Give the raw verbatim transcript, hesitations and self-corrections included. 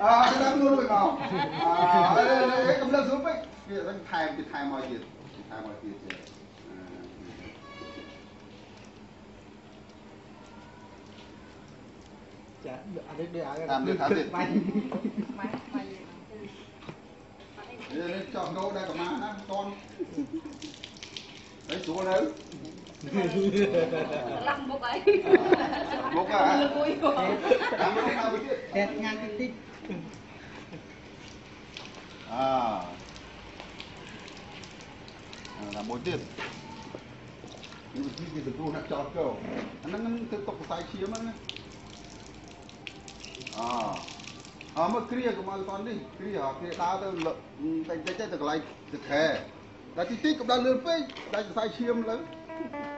à cái đó luôn rồi vào à đấy cầm lên xuống ấy kia đang thay cái thay mọi chuyện thay mọi chuyện chả ăn được được làm được thả việc máy máy lên chọn đâu đây cả má đó con đấy xuống đấy lăn bốc ấy bốc à làm cái nào vậy tẹt ngang cái tích à làm một tiếp nhưng mà khi thì được luôn cho câu nó nó cứ cọc sai chiếm á à à mà kia của mà con đi kia kia đá tới lợn tay tay tay từ lại từ khe đã tí tí cũng đã lươn phê đã sai chiếm lớn